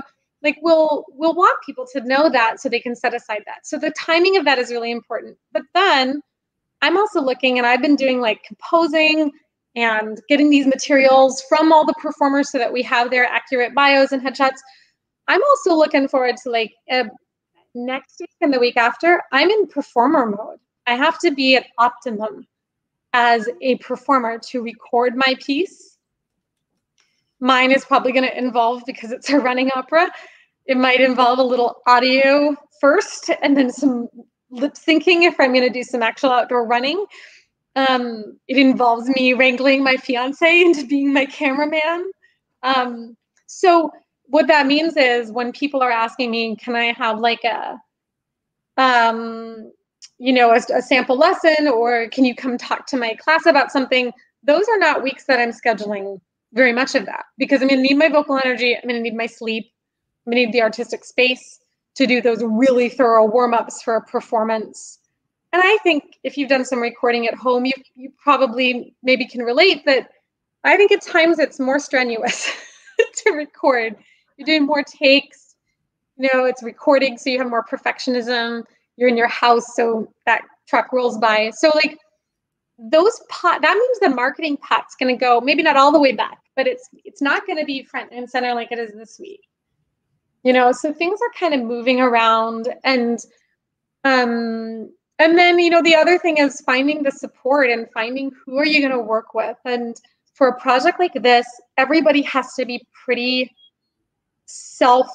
like we'll we'll want people to know that so they can set aside that. So the timing of that is really important. But then I'm also looking, and I've been doing like composing and getting these materials from all the performers so that we have their accurate bios and headshots. I'm also looking forward to like uh, next week and the week after, I'm in performer mode. I have to be at optimum as a performer to record my piece. Mine is probably going to involve, because it's a running opera, it might involve a little audio first and then some lip syncing if I'm going to do some actual outdoor running. Um, it involves me wrangling my fiance into being my cameraman. Um, so what that means is when people are asking me, can I have like a, um, you know, a, a sample lesson, or can you come talk to my class about something? Those are not weeks that I'm scheduling very much of that, because I'm going to need my vocal energy. I'm going to need my sleep. I'm going to need the artistic space to do those really thorough warm-ups for a performance. And I think if you've done some recording at home, you you probably maybe can relate that I think at times it's more strenuous to record. You're doing more takes, you know, it's recording, so you have more perfectionism. You're in your house, so that truck rolls by. So like those pot, that means the marketing pot's going to go maybe not all the way back, but it's it's not going to be front and center like it is this week. You know, so things are kind of moving around, and um and then, you know, the other thing is finding the support and finding who are you going to work with. And for a project like this, everybody has to be pretty self,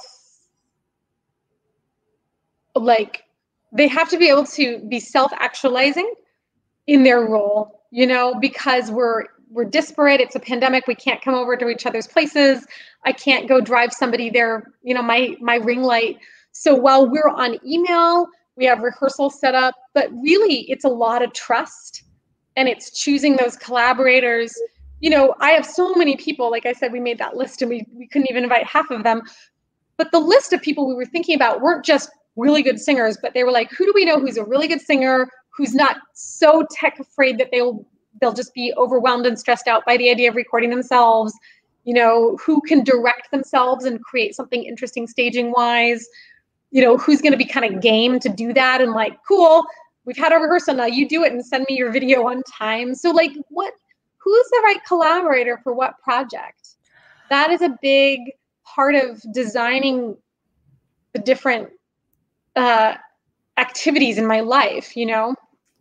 like they have to be able to be self-actualizing in their role, you know, because we're we're disparate. It's a pandemic. We can't come over to each other's places. I can't go drive somebody there, you know, my my ring light. So while we're on email, we have rehearsals set up, but really it's a lot of trust, and it's choosing those collaborators. You know, I have so many people, like I said, we made that list and we, we couldn't even invite half of them. But the list of people we were thinking about weren't just really good singers, but they were like, who do we know who's a really good singer, who's not so tech afraid that they'll they'll just be overwhelmed and stressed out by the idea of recording themselves, you know, who can direct themselves and create something interesting staging wise, you know, who's going to be kind of game to do that, and like, cool, we've had a rehearsal, now you do it and send me your video on time. So like, what, who's the right collaborator for what project? That is a big part of designing the different uh, activities in my life, you know?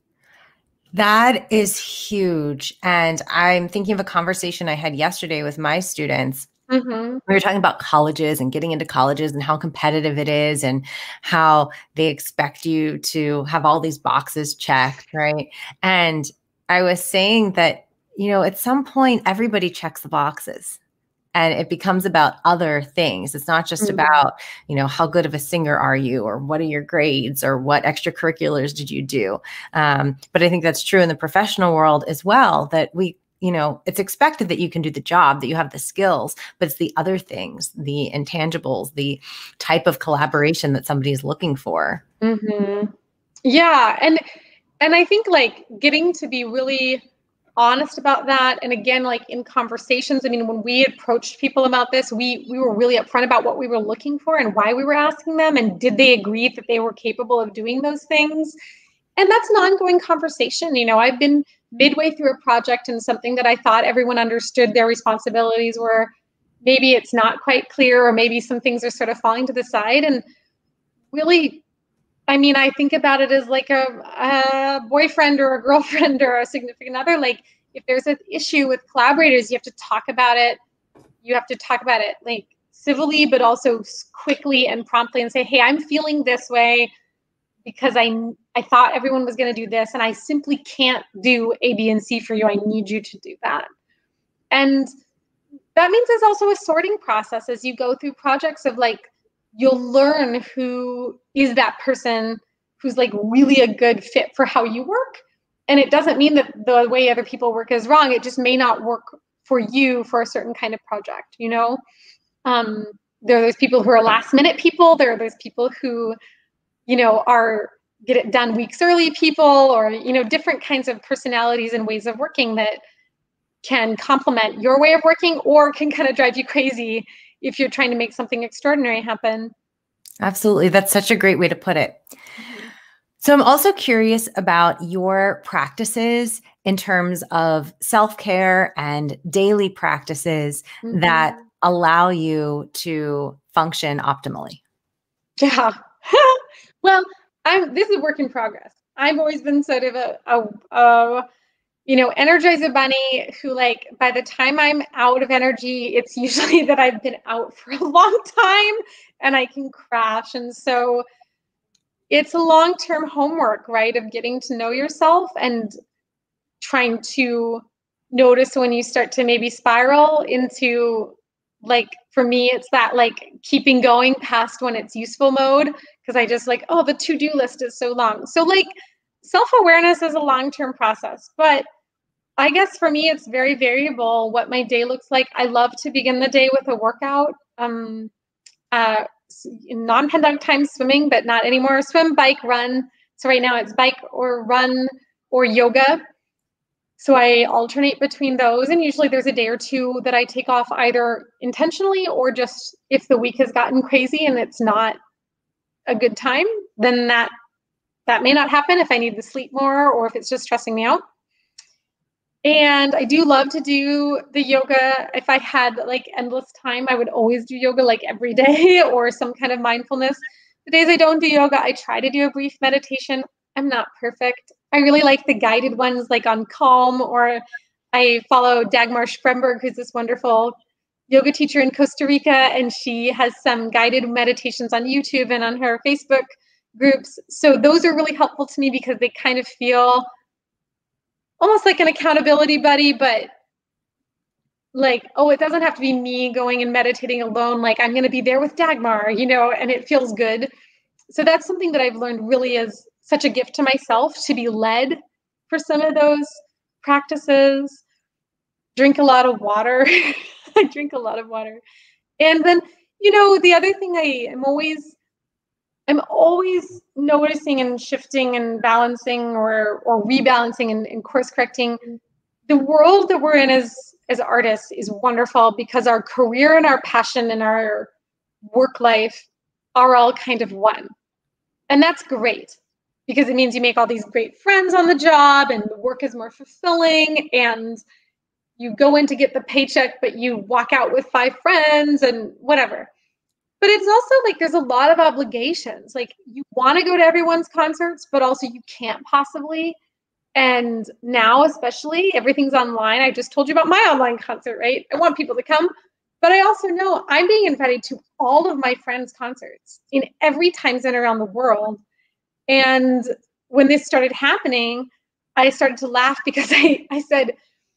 That is huge. And I'm thinking of a conversation I had yesterday with my students. Mm-hmm. We were talking about colleges and getting into colleges and how competitive it is and how they expect you to have all these boxes checked, right? And I was saying that, you know, at some point, everybody checks the boxes. And it becomes about other things. It's not just mm-hmm. about, you know, how good of a singer are you, or what are your grades, or what extracurriculars did you do? Um, but I think that's true in the professional world as well, that we, you know, it's expected that you can do the job, that you have the skills, but it's the other things, the intangibles, the type of collaboration that somebody is looking for. Mm-hmm. Yeah. And, and I think like getting to be really honest about that. And again, like in conversations, I mean, when we approached people about this, we we were really upfront about what we were looking for and why we were asking them, and did they agree that they were capable of doing those things. And that's an ongoing conversation. You know, I've been midway through a project and something that I thought everyone understood their responsibilities were, maybe it's not quite clear, or maybe some things are sort of falling to the side. And really, I mean, I think about it as like a, a boyfriend or a girlfriend or a significant other. Like, if there's an issue with collaborators, you have to talk about it. You have to talk about it like civilly, but also quickly and promptly, and say, hey, I'm feeling this way because I, I thought everyone was going to do this, and I simply can't do A, B, and C for you. I need you to do that. And that means there's also a sorting process as you go through projects of like, you'll learn who is that person who's like really a good fit for how you work. And it doesn't mean that the way other people work is wrong. It just may not work for you for a certain kind of project, you know? Um, there are those people who are last minute people. There are those people who, you know, are get it done weeks early people, or, you know, different kinds of personalities and ways of working that can complement your way of working or can kind of drive you crazy if you're trying to make something extraordinary happen. Absolutely. That's such a great way to put it. Mm-hmm. So I'm also curious about your practices in terms of self-care and daily practices mm-hmm. that allow you to function optimally. Yeah. Well, I'm, this is a work in progress. I've always been sort of a, a, a, you know, Energizer bunny who, like, by the time I'm out of energy, it's usually that I've been out for a long time and I can crash. And so it's a long-term homework, right, of getting to know yourself and trying to notice when you start to maybe spiral into, like, for me, it's that, like, keeping going past when it's useful mode, because I just, like, oh, the to-do list is so long. So, like, self-awareness is a long-term process, but I guess for me, it's very variable what my day looks like. I love to begin the day with a workout. Um, uh, non-pandemic time swimming, but not anymore. Swim, bike, run. So right now it's bike or run or yoga. So I alternate between those, and usually there's a day or two that I take off either intentionally or just if the week has gotten crazy and it's not a good time, then that that may not happen if I need to sleep more or if it's just stressing me out. And I do love to do the yoga. If I had, like, endless time, I would always do yoga, like, every day or some kind of mindfulness. The days I don't do yoga, I try to do a brief meditation. I'm not perfect. I really like the guided ones, like on Calm, or I follow Dagmar Spremberg, who's this wonderful yoga teacher in Costa Rica, and she has some guided meditations on YouTube and on her Facebook groups. So those are really helpful to me because they kind of feel almost like an accountability buddy, but like, oh, it doesn't have to be me going and meditating alone. Like, I'm going to be there with Dagmar, you know, and it feels good. So that's something that I've learned really is such a gift to myself, to be led for some of those practices. Drink a lot of water. I drink a lot of water. And then, you know, the other thing I am always I'm always noticing and shifting and balancing or or rebalancing and, and course correcting. The world that we're in as as artists is wonderful because our career and our passion and our work life are all kind of one. And that's great because it means you make all these great friends on the job and the work is more fulfilling and you go in to get the paycheck, but you walk out with five friends and whatever. But it's also like there's a lot of obligations. Like you want to go to everyone's concerts, but also you can't possibly. And now, especially, everything's online. I just told you about my online concert, right? I want people to come. But I also know I'm being invited to all of my friends' concerts in every time zone around the world. And when this started happening, I started to laugh because I, I said,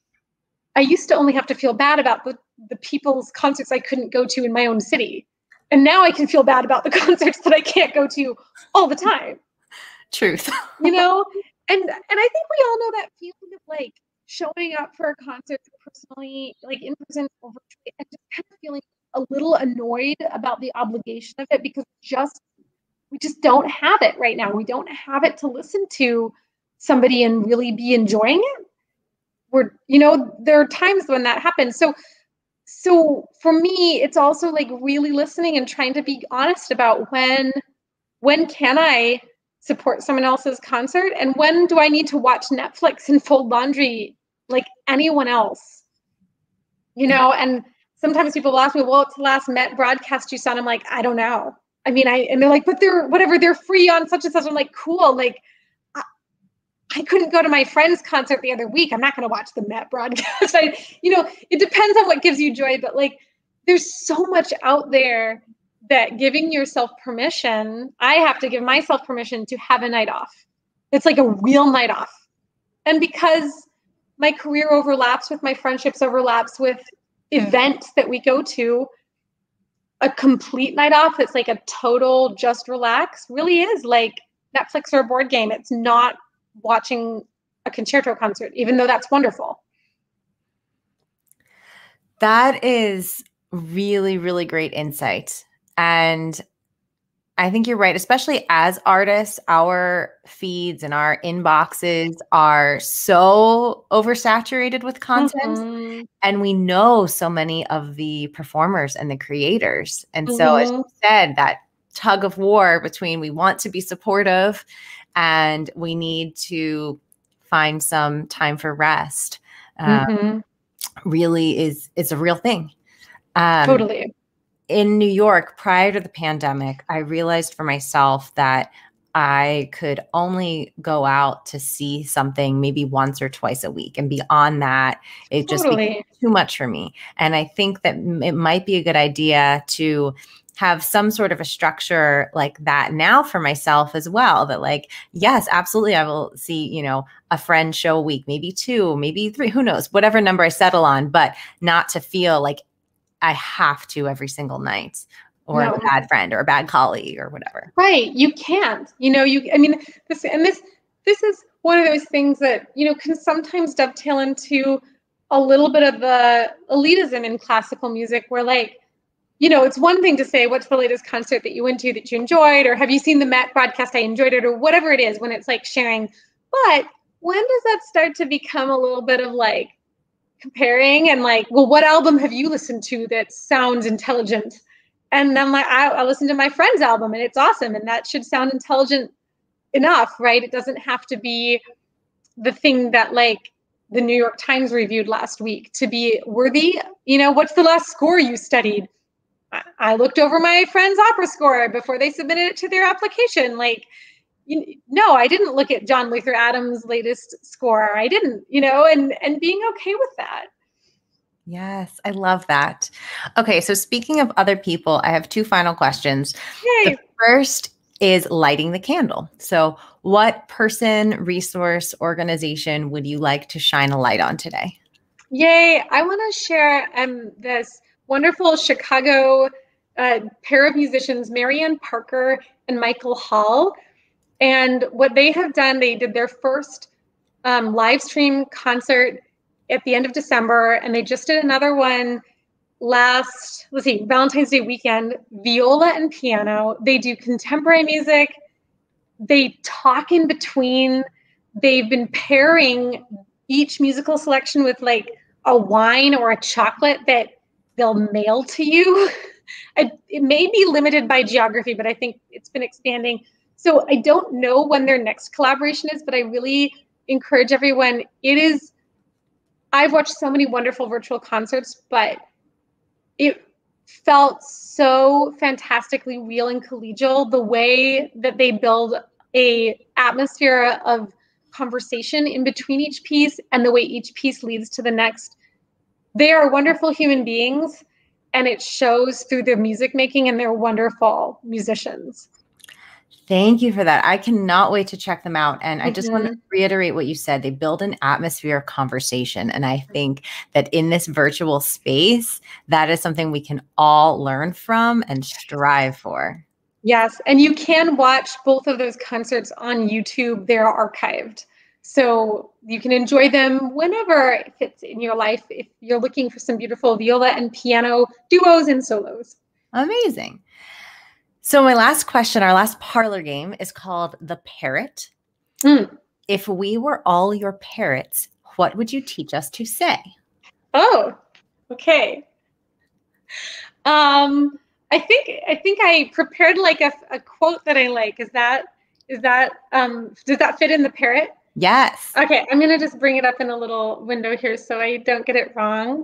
I used to only have to feel bad about the, the people's concerts I couldn't go to in my own city. And now I can feel bad about the concerts that I can't go to all the time. Truth. You know? And and I think we all know that feeling of like showing up for a concert personally, like in person or virtually, and just kind of feeling a little annoyed about the obligation of it because just we just don't have it right now. We don't have it to listen to somebody and really be enjoying it. We're, you know, there are times when that happens. So So for me, it's also like really listening and trying to be honest about when, when can I support someone else's concert and when do I need to watch Netflix and fold laundry like anyone else, you know? And sometimes people will ask me, well, what's the last Met broadcast you saw? And I'm like, I don't know. I mean, I, and they're like, but they're whatever, they're free on such and such. I'm like, cool. Like, I couldn't go to my friend's concert the other week. I'm not going to watch the Met broadcast. I, you know, it depends on what gives you joy, but like, there's so much out there that giving yourself permission, I have to give myself permission to have a night off. It's like a real night off. And because my career overlaps with my friendships, overlaps with events that we go to, a complete night off that's like a total just relax really is like Netflix or a board game. It's not watching a concerto concert, even though that's wonderful. That is really, really great insight. And I think you're right, especially as artists, our feeds and our inboxes are so oversaturated with content. Mm-hmm. And we know so many of the performers and the creators. And so, as Mm-hmm. you said, that tug of war between we want to be supportive and we need to find some time for rest uh, Mm-hmm. really is is a real thing. Um, Totally. in New York, prior to the pandemic, I realized for myself that I could only go out to see something maybe once or twice a week. And beyond that, it just became Totally. too much for me. And I think that it might be a good idea to have some sort of a structure like that now for myself as well. That, like, yes, absolutely, I will see, you know, a friend show a week, maybe two, maybe three, who knows, whatever number I settle on, but not to feel like I have to every single night, or a No. bad friend or a bad colleague or whatever. Right. You can't, you know, you, I mean, this, and this, this is one of those things that, you know, can sometimes dovetail into a little bit of the elitism in classical music where, like, you know, it's one thing to say, what's the latest concert that you went to that you enjoyed? Or have you seen the Met broadcast? I enjoyed it, or whatever it is, when it's like sharing. But when does that start to become a little bit of like comparing and like, well, what album have you listened to that sounds intelligent? And I'm like, I, I listened to my friend's album and it's awesome. And that should sound intelligent enough, right? It doesn't have to be the thing that like the New York Times reviewed last week to be worthy. You know, what's the last score you studied? I, I looked over my friend's opera score before they submitted it to their application. Like, you, no, I didn't look at John Luther Adams' latest score. I didn't, you know, and and being okay with that. Yes, I love that. Okay, so speaking of other people, I have two final questions. The Yay. first is lighting the candle. So, what person, resource, organization would you like to shine a light on today? Yay. I want to share um, this wonderful Chicago uh, pair of musicians, Marianne Parker and Michael Hall. And what they have done, they did their first um, live stream concert at the end of December, and they just did another one last, let's see, Valentine's Day weekend, viola and piano. They do contemporary music. They talk in between. They've been pairing each musical selection with like a wine or a chocolate that they'll mail to you. It may be limited by geography, but I think it's been expanding. So I don't know when their next collaboration is, but I really encourage everyone. It is, I've watched so many wonderful virtual concerts, but it felt so fantastically real and collegial, the way that they build a atmosphere of conversation in between each piece and the way each piece leads to the next. They are wonderful human beings, and it shows through their music making, and they're wonderful musicians. Thank you for that. I cannot wait to check them out. And I just Mm-hmm. want to reiterate what you said. They build an atmosphere of conversation. And I think that in this virtual space, that is something we can all learn from and strive for. Yes, and you can watch both of those concerts on YouTube. They're archived. So you can enjoy them whenever it fits in your life if you're looking for some beautiful viola and piano duos and solos. Amazing. So my last question, our last parlor game is called The Parrot. Mm. If we were all your parrots, what would you teach us to say? Oh, okay. Um, I think I think I prepared like a, a quote that I like. Is that is that um does that fit in the parrot? Yes. Okay, I'm gonna just bring it up in a little window here so I don't get it wrong.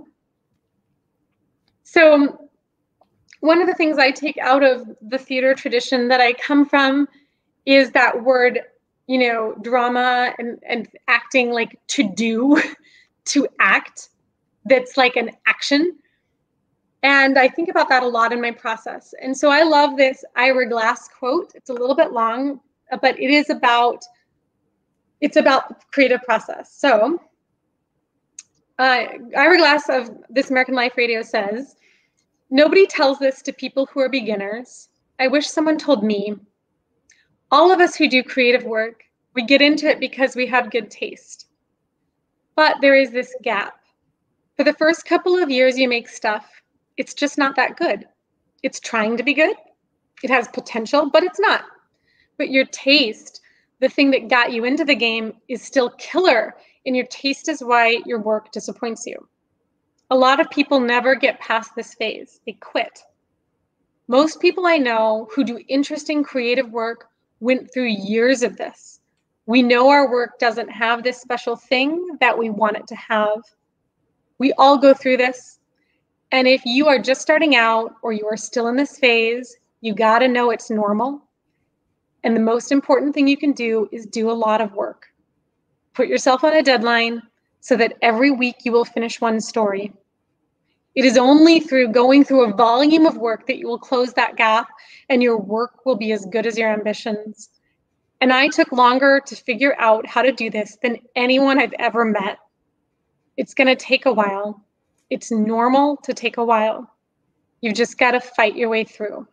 So one of the things I take out of the theater tradition that I come from is that word, you know, drama and, and acting, like to do, to act, that's like an action. And I think about that a lot in my process. And so I love this Ira Glass quote. It's a little bit long, but it is about, it's about creative process. So uh, Ira Glass of This American Life Radio says, "Nobody tells this to people who are beginners. I wish someone told me. All of us who do creative work, we get into it because we have good taste. But there is this gap. For the first couple of years you make stuff, it's just not that good. It's trying to be good, It has potential, but it's not. But your taste, the thing that got you into the game, is still killer. And your taste is why your work disappoints you. A lot of people never get past this phase. They quit. Most people I know who do interesting creative work went through years of this. We know our work doesn't have this special thing that we want it to have. We all go through this. And if you are just starting out or you are still in this phase, you got to know it's normal. And the most important thing you can do is do a lot of work. Put yourself on a deadline so that every week you will finish one story. It is only through going through a volume of work that you will close that gap and your work will be as good as your ambitions. And I took longer to figure out how to do this than anyone I've ever met. It's going to take a while. It's normal to take a while. You've just got to fight your way through.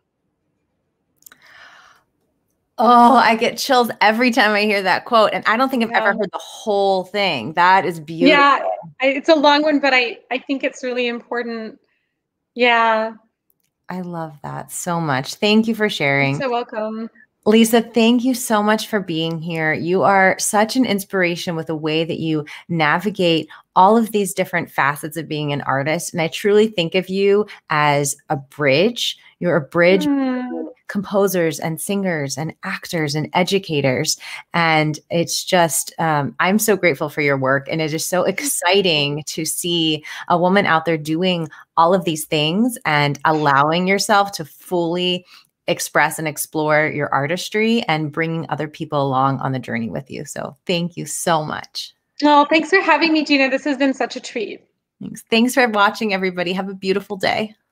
Oh, I get chills every time I hear that quote. And I don't think I've Yeah. ever heard the whole thing. That is beautiful. Yeah, I, it's a long one, but I, I think it's really important. Yeah. I love that so much. Thank you for sharing. You're so welcome. Lisa, thank you so much for being here. You are such an inspiration with the way that you navigate all of these different facets of being an artist. And I truly think of you as a bridge. You're a bridge Mm. between composers and singers and actors and educators. And it's just, um, I'm so grateful for your work. And it is so exciting to see a woman out there doing all of these things and allowing yourself to fully express and explore your artistry and bringing other people along on the journey with you. So thank you so much. Oh, thanks for having me, Gina. This has been such a treat. Thanks. Thanks for watching, everybody. Have a beautiful day.